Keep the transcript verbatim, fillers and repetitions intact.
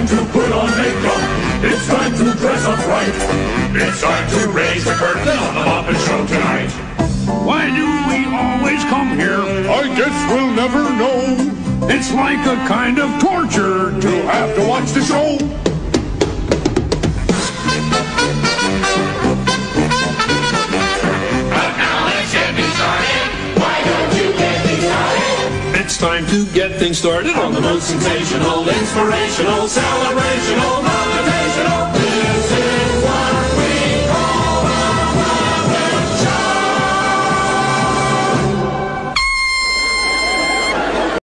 time to put on makeup. It's time to dress up right. It's time to raise the curtain on the Muppet Show tonight. Why do we always come here? I guess we'll never know. It's like a kind of torture To have to watch the show. But now let's get me started. Why don't you get me started? It's time to get things started On the most sensational, inspirational, celebrational, motivational